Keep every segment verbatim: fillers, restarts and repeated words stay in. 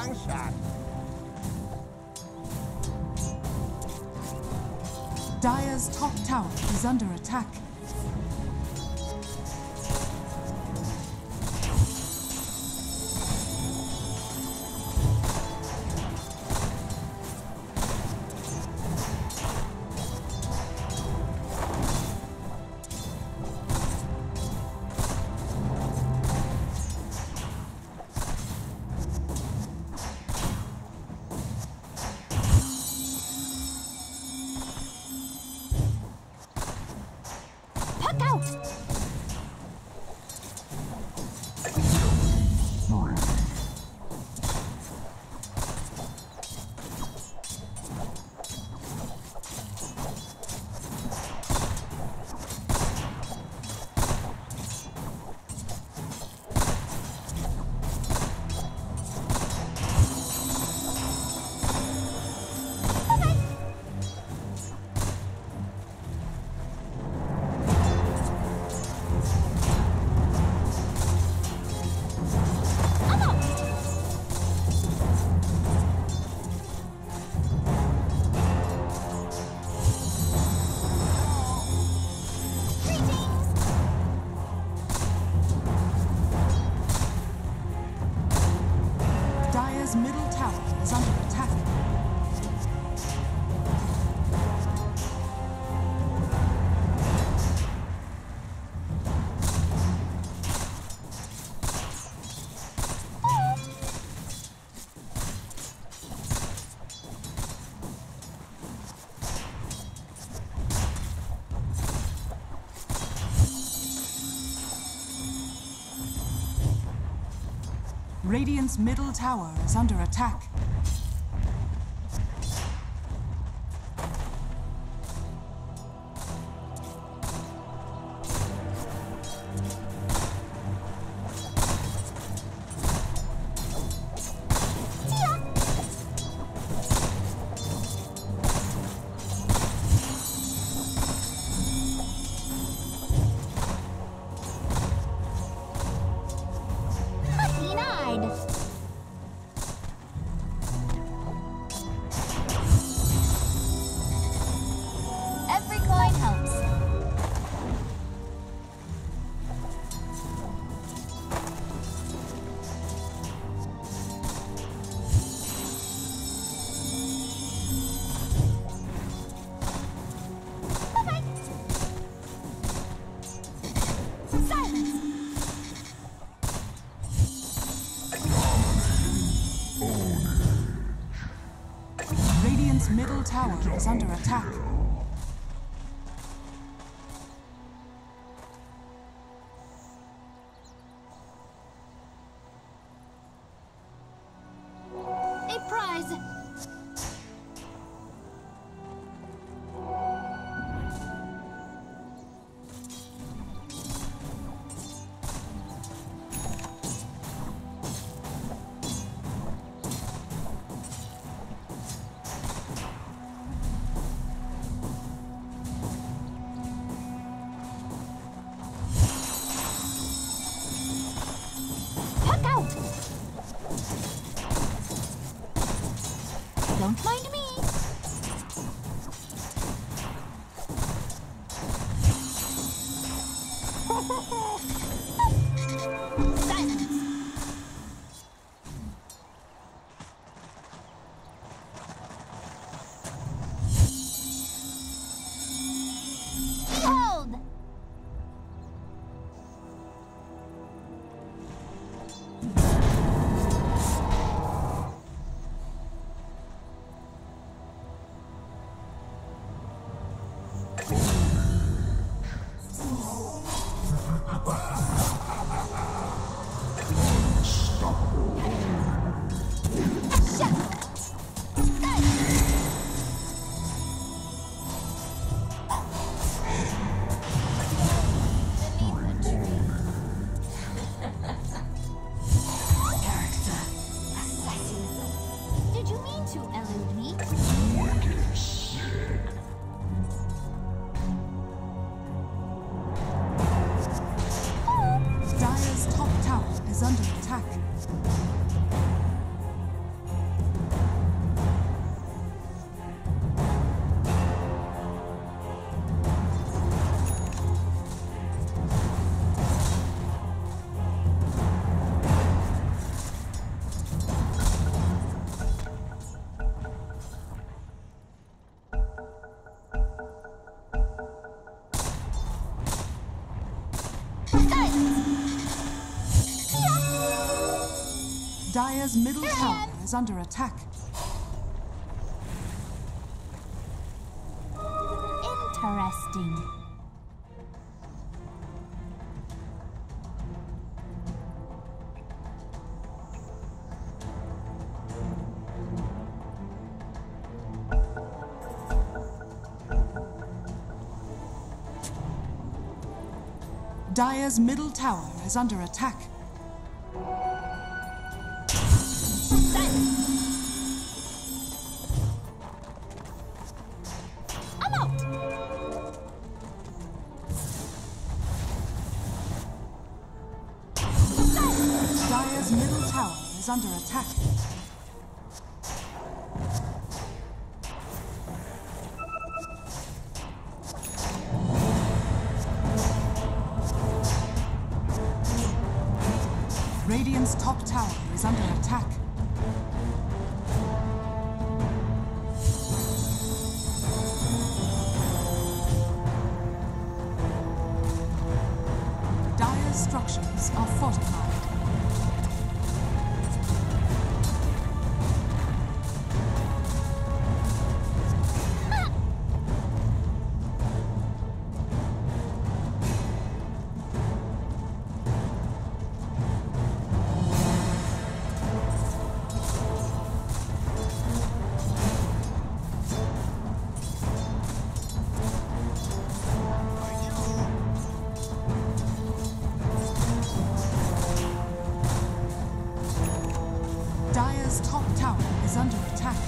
long shot. Dire's top tower is under attack. Middle tower is under attack. Radiant's middle tower is under attack. Every coin helps. Bye-bye. Silence. Radiant's middle tower is under attack. A prize. Don't mind me. Silence. Behold! is under attack. Dire's middle tower is under attack. Interesting. Dire's middle tower is under attack. Silence. I'm out. Silence. Dire's middle tower is under attack. Radiant's top tower is under attack. Dire's structures are fortified. Dire's top tower is under attack.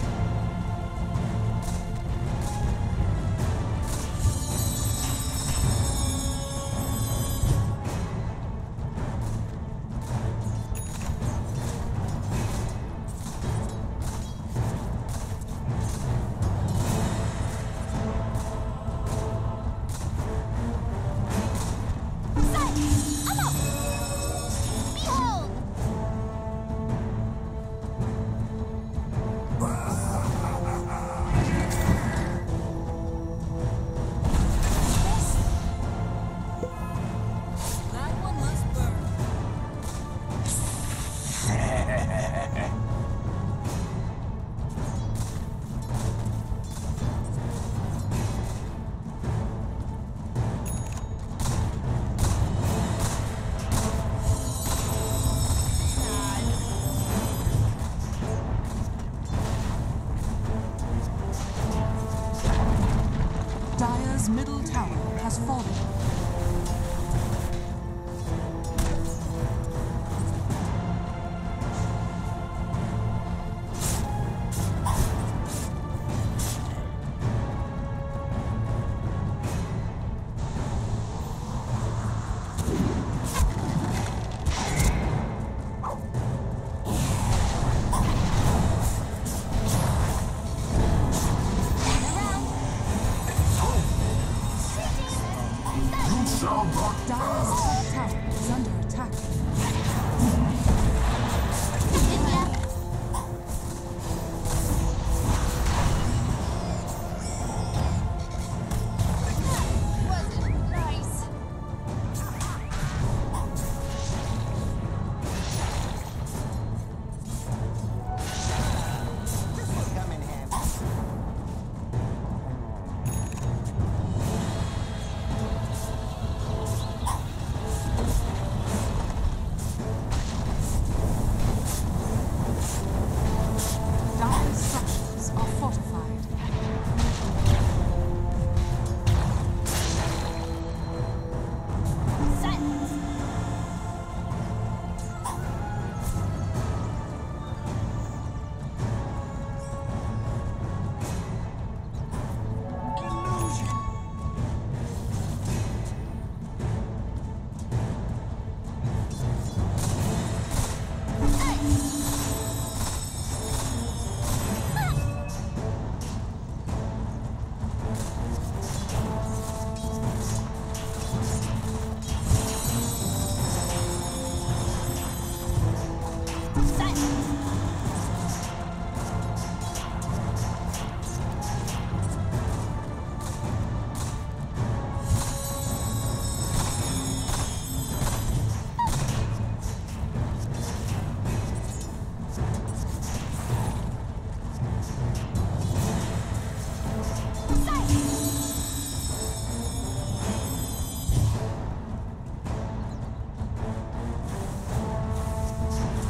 Silence. I'm out. Behold. That one must burn. Dire's middle tower has fallen. Silence.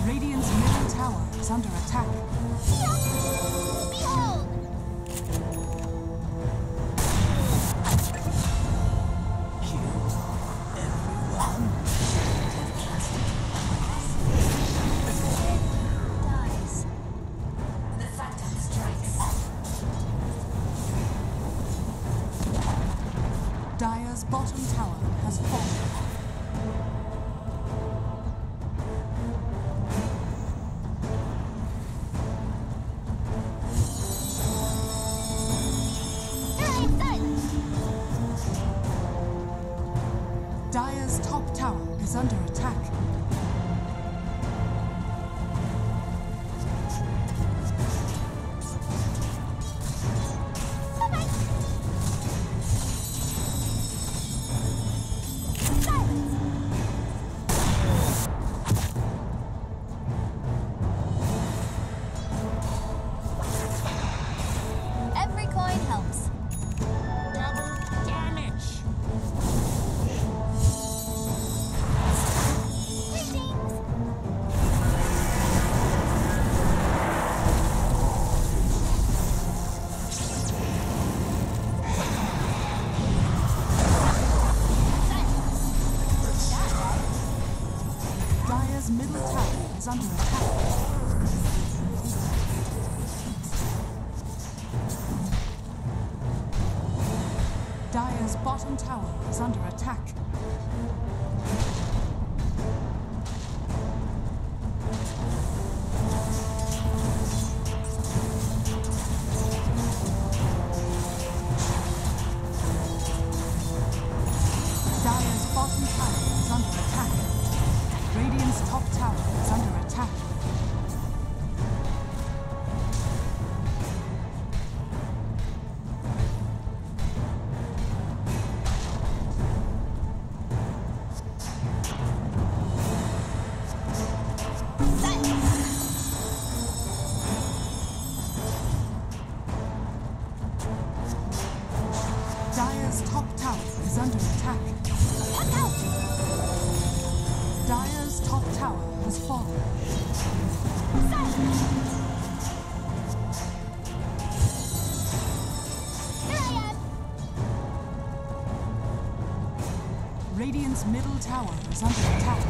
Radiant's middle tower is under attack. Behold! Dies. The Phantom strikes. Dire's bottom tower has fallen. Dire's top tower is under attack. Every coin helps. Double damage. Dire's middle tower is under attack. Dire's bottom tower is under attack. Dire's bottom tower is under attack. Radiant's top tower is under attack. Dire's top tower is under attack. Look out! Dire's top tower has fallen. Here I am! Radiant's middle tower is under attack.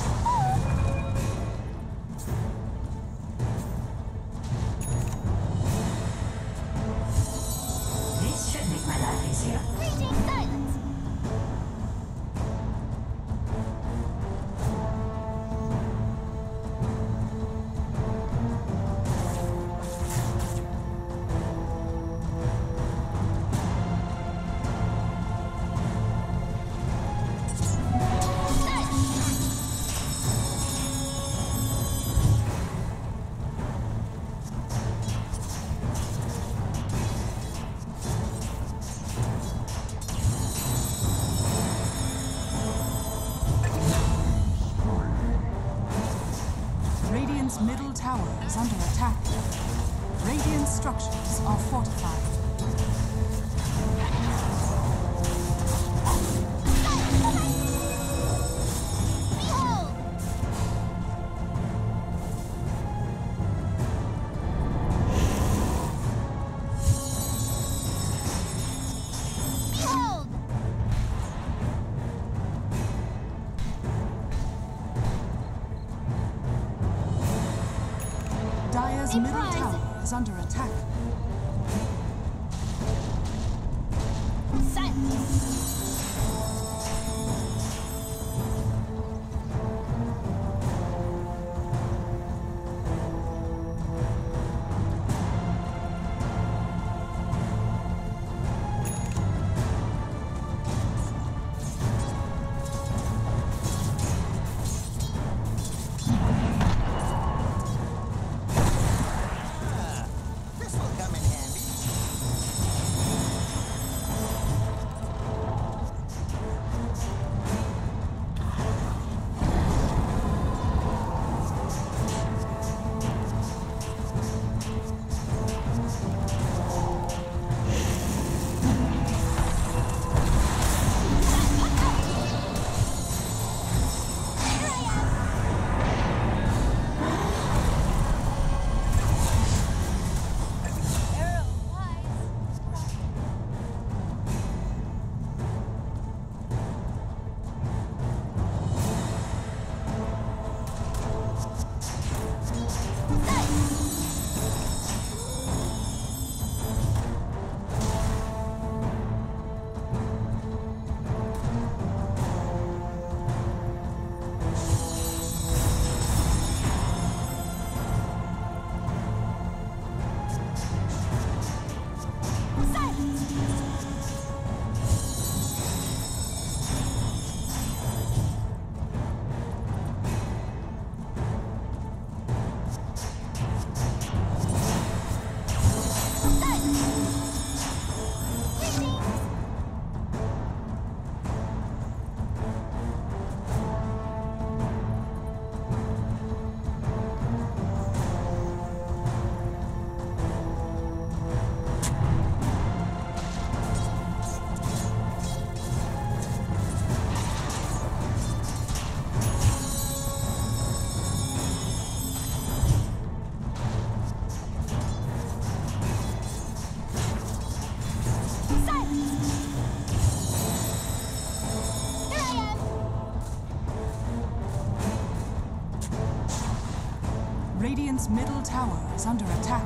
This should make my life easier. Raging silence! Radiant's middle tower is under attack. Radiant structures are fortified. Behold! Behold! Dire's Big middle prize. tower is under attack. Silence! This will come in handy. Radiant's middle tower is under attack.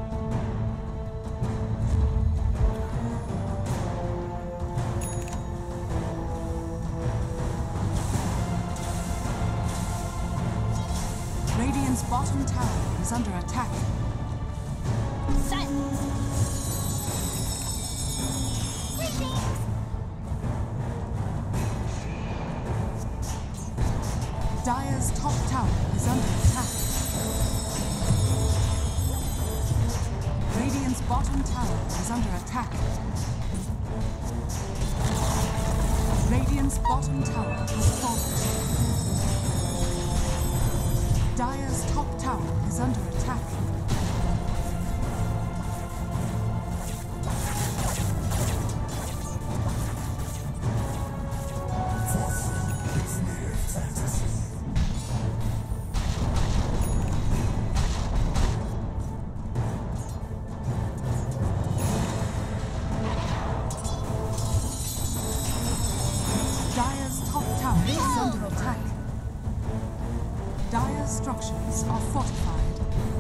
Radiant's bottom tower is under attack. Silence. Greetings. Dire's top tower is under attack. Radiant's bottom tower is under attack. Radiant's bottom tower has fallen. Dire's top tower is under attack. Dire's top tower is under attack. Dire's structures are fortified.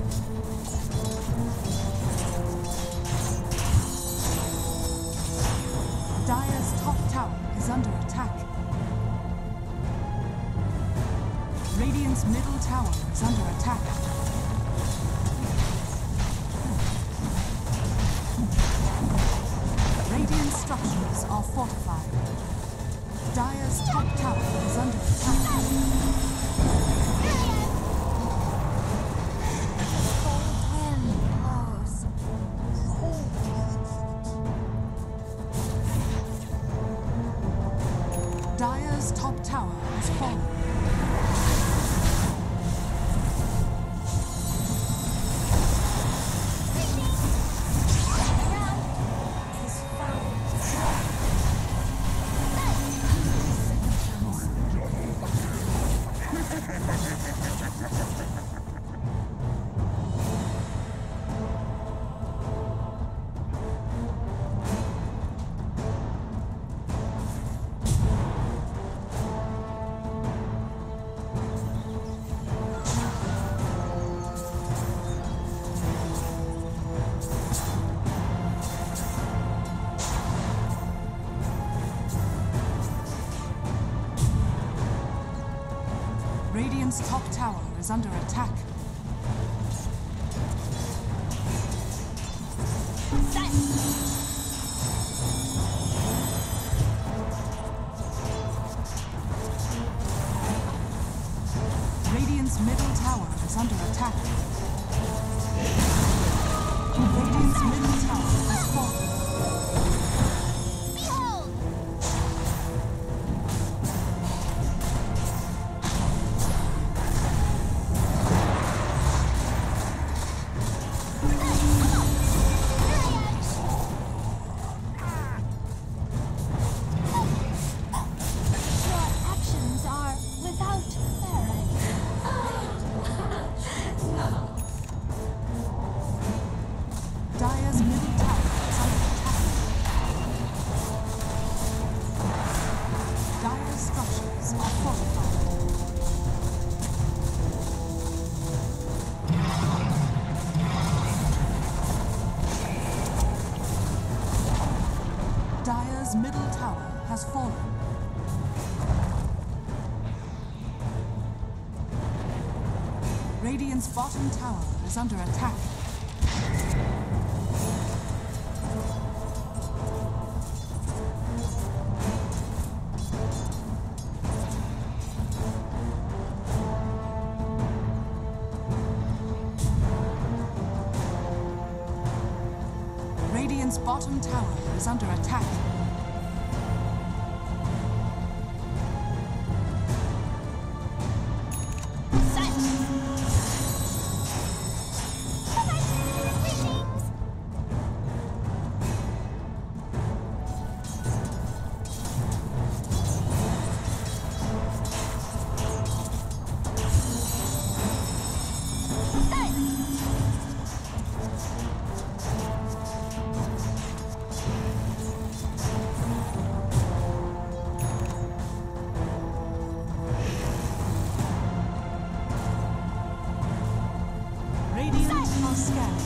Dire's top tower is under attack. Radiant's middle tower is under attack. Radiant structures are fortified. Dire's top tower is under attack. Dire's top tower has fallen. Radiant's top tower is under attack. Radiant's middle tower is under attack. Radiant's middle tower has fallen. Behold! Your actions are without merit. Dire's middle tower is under attack. Dire's structures are fortified. Dire's middle tower has fallen. Radiant's bottom tower is under attack. Radiant's bottom tower is under attack. are scanning.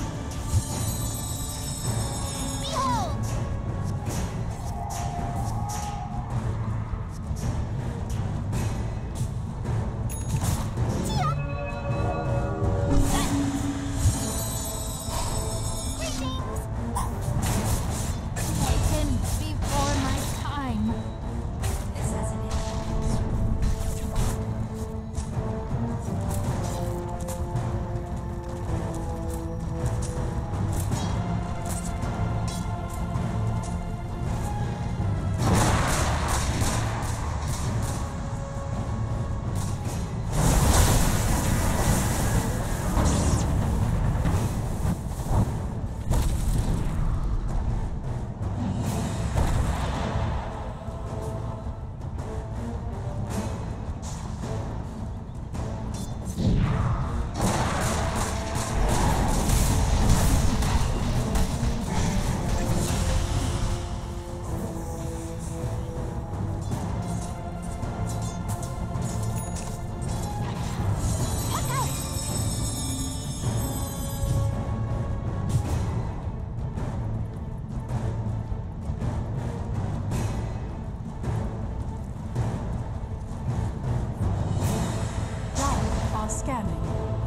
Behold! Tia! Set! Greetings! Taken before my time. Scanning.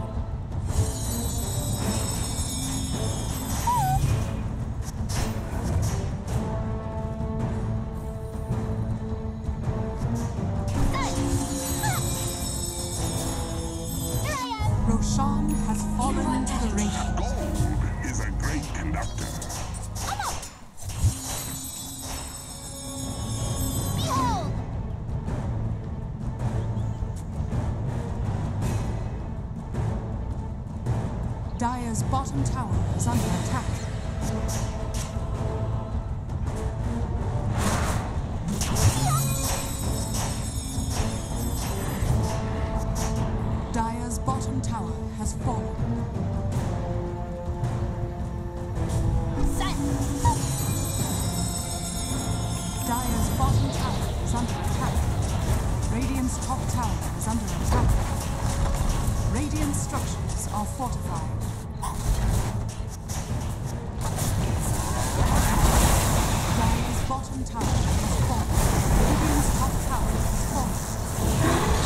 Roshan has fallen to the Radiant. Gold is a great conductor. Behold! Dire's bottom tower is under attack. Dire's bottom tower has fallen. Set! Dire's bottom tower is under attack. Radiant's top tower is under attack. Radiant structures are fortified. Dire's bottom tower has fallen. Radiant's top tower has fallen.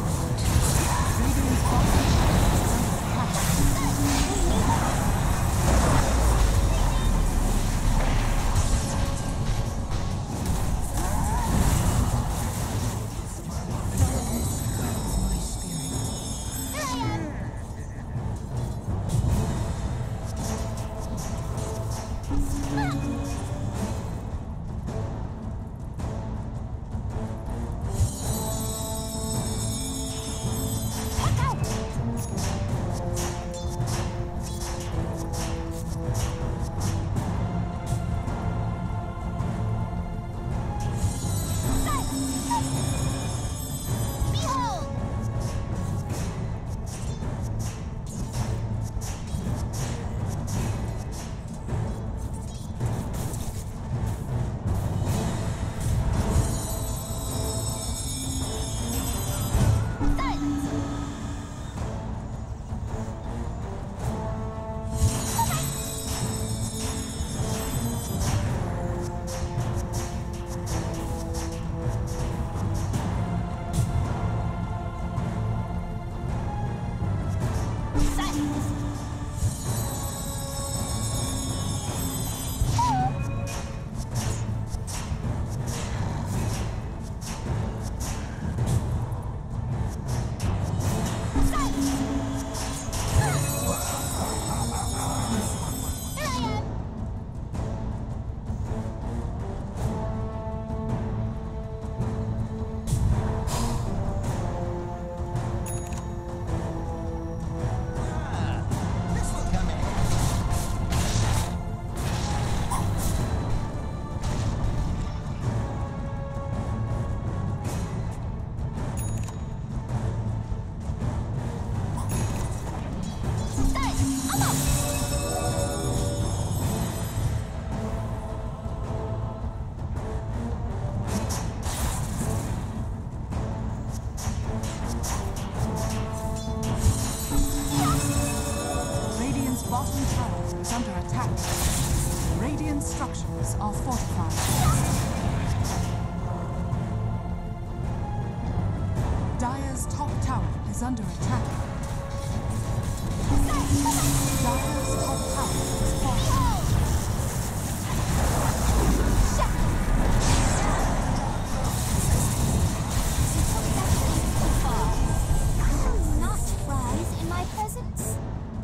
Radiant's bottom tower is under attack. Radiant structures are fortified. Dire's top tower is under attack. Dire's top tower is fortified. Not rise in my presence.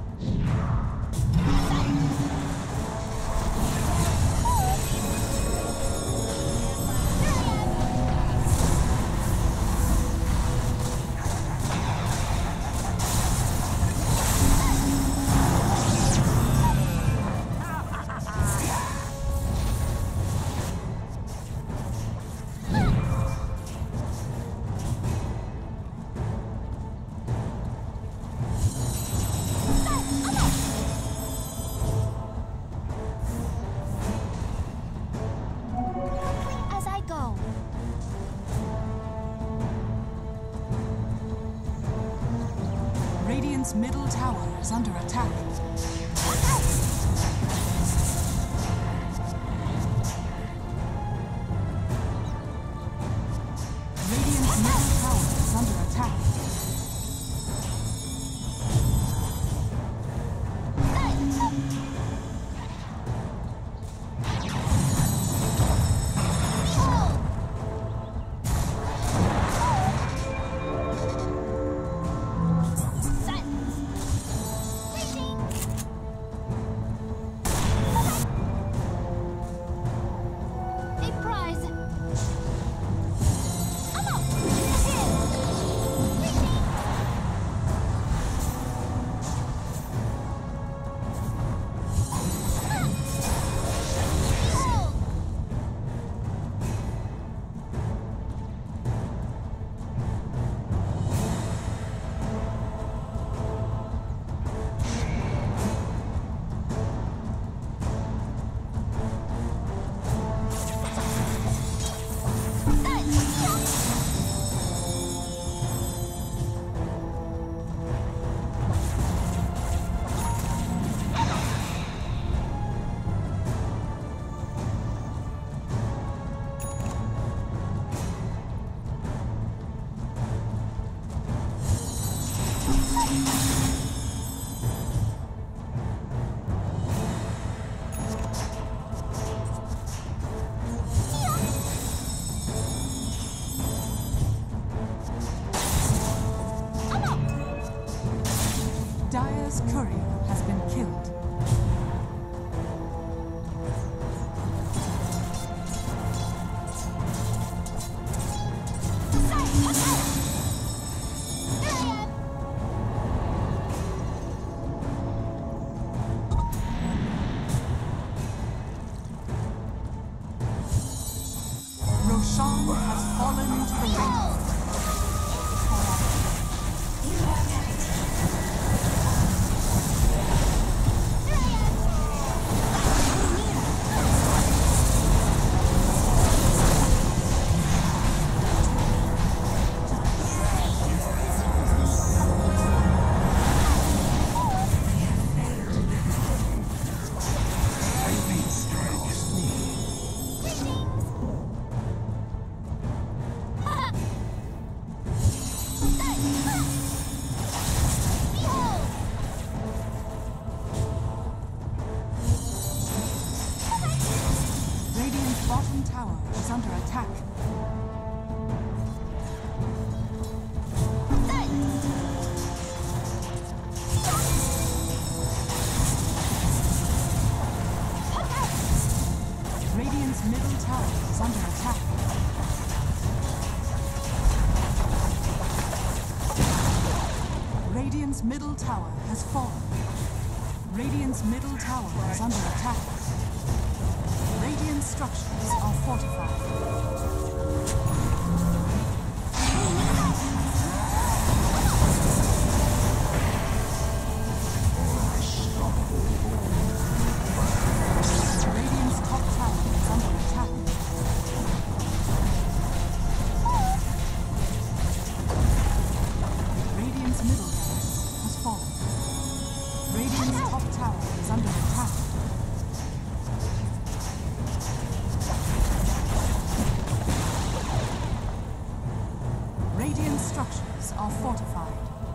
Radiant's middle tower is under attack. Radiant's middle tower is under attack. Dire's courier has been killed. Roshan has fallen to the ring. Radiant's bottom tower is under attack. Radiant's middle tower is under attack. Radiant's middle tower has fallen. Radiant's middle tower is under attack. Radiant structures are fortified. Radiant's top tower is under attack. Radiant's middle barracks has fallen. Radiant's top tower is under attack. Radiant structures are fortified.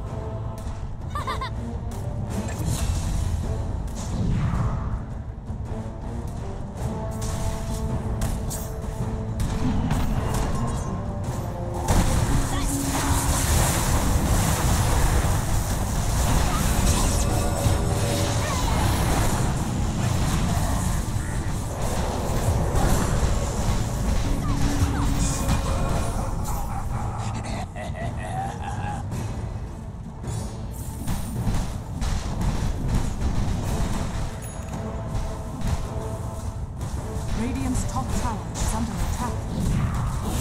Radiant's top tower is under attack.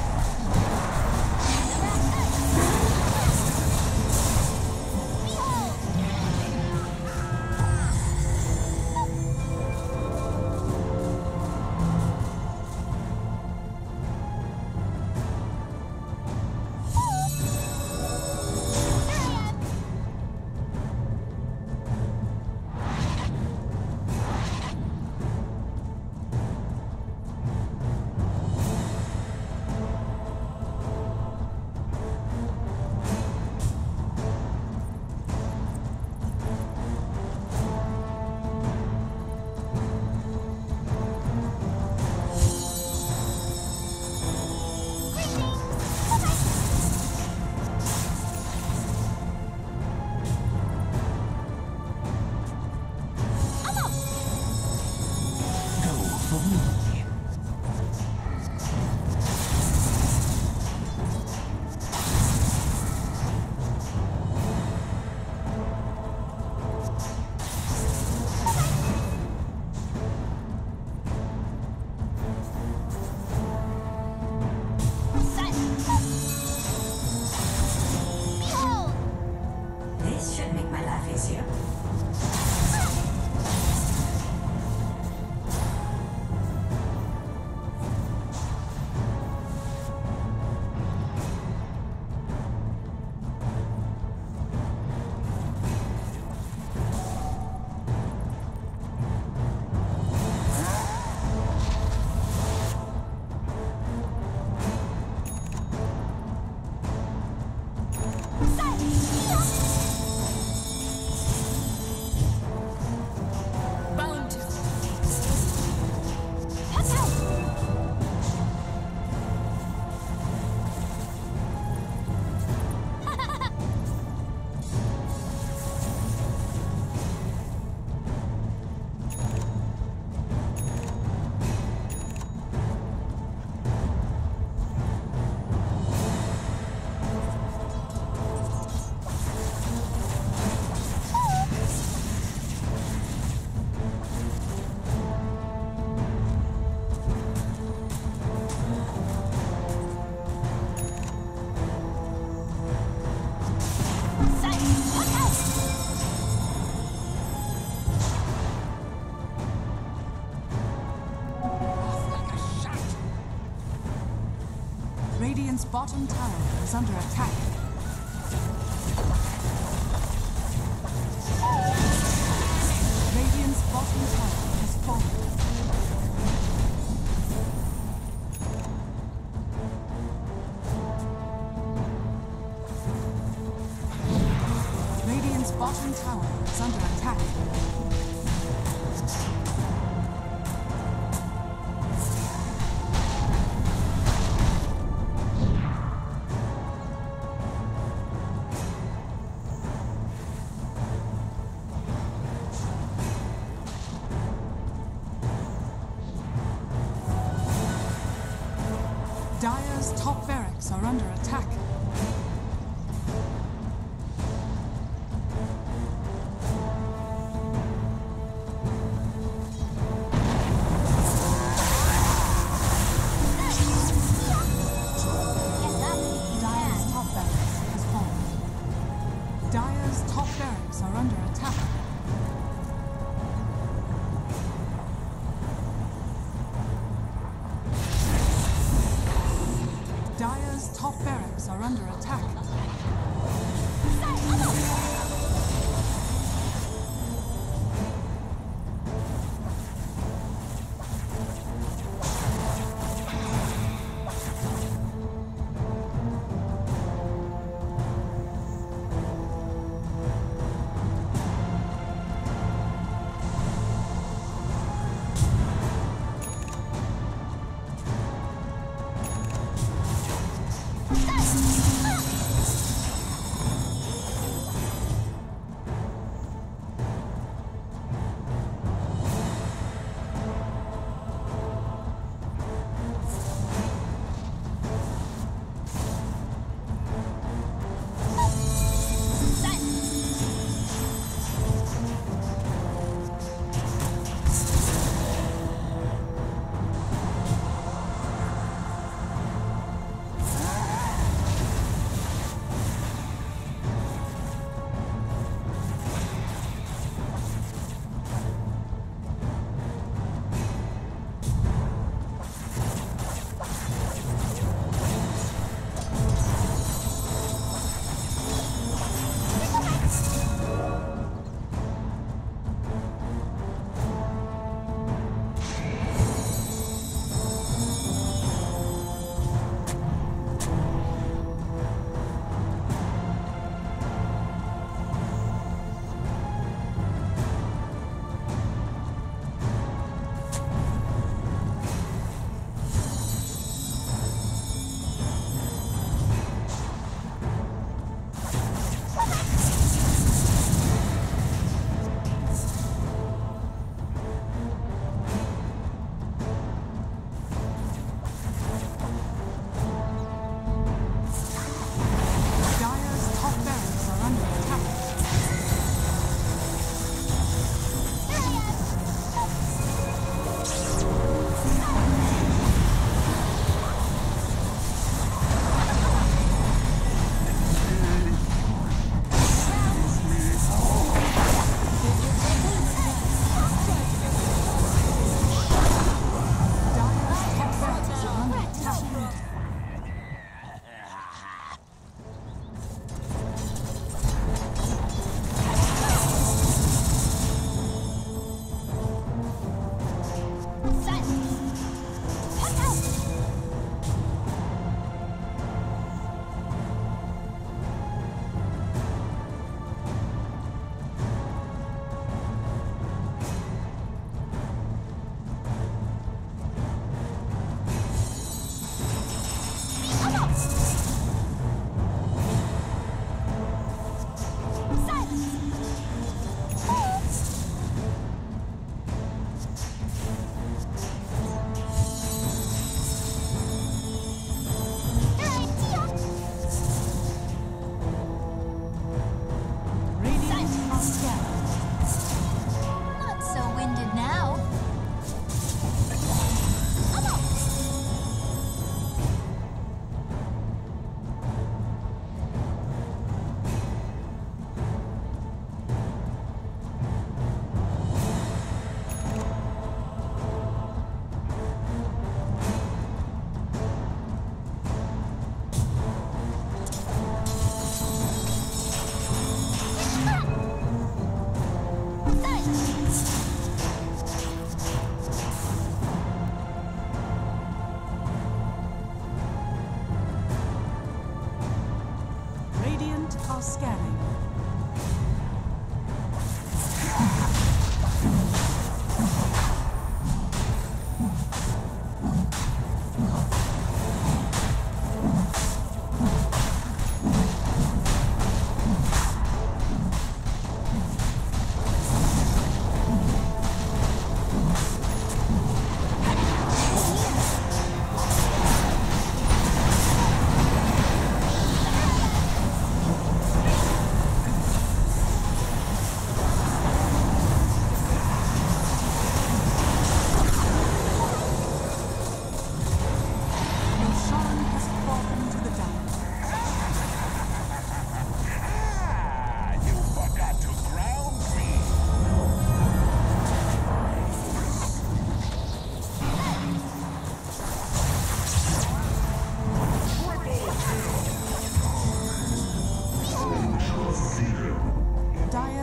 This should make my life easier. bottom tower is under attack. Radiant's bottom tower has fallen. Radiant's bottom tower is under attack. Dire's top barracks are under attack. Dire's top barracks has fallen. Dire's top barracks are under attack. Dire's top barracks are under attack.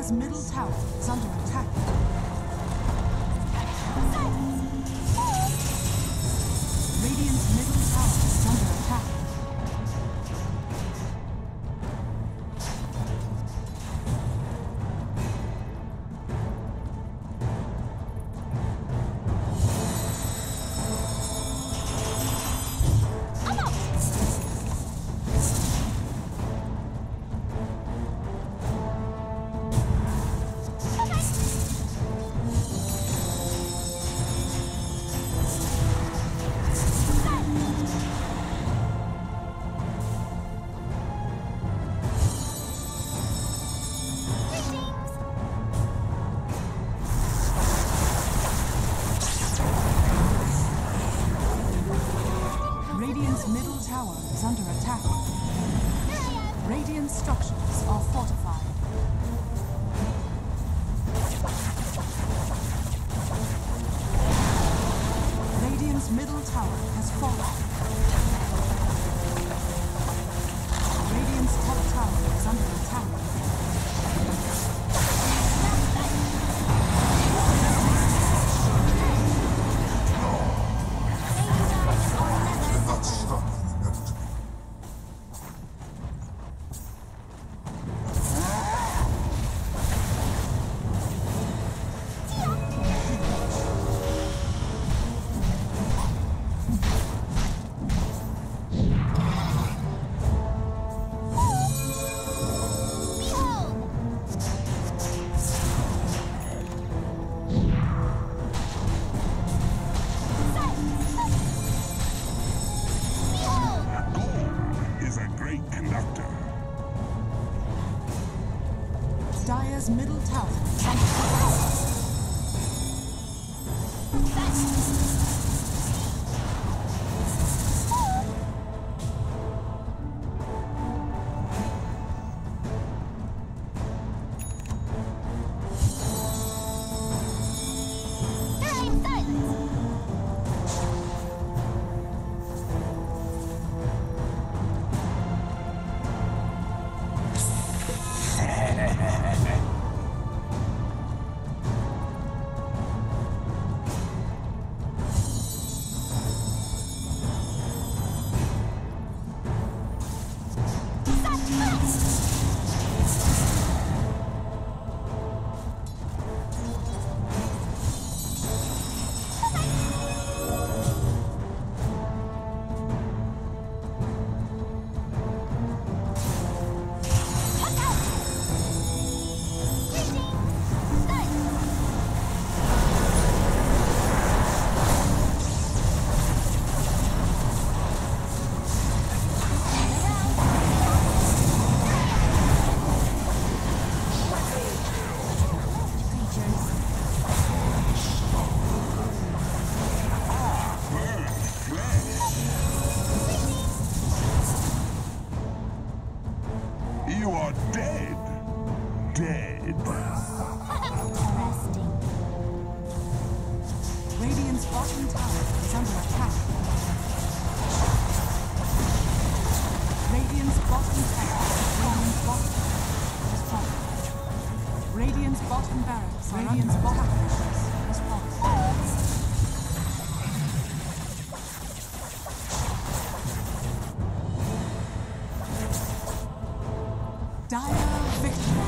Radiant's middle tower is under attack. Radiant's middle tower is under attack. Radiant's middle tower is under attack. Radiant structures are fortified. Radiant's middle tower has fallen. Radiant's top tower is under attack. Dire's middle tower is under attack. You are dead. Dead. Resting. Radiant's bottom tower is under attack. Radiant's bottom tower. Radiant's bottom is falling. Radiant's bottom barracks. Radiant's bottom barracks is falling. Dire victory.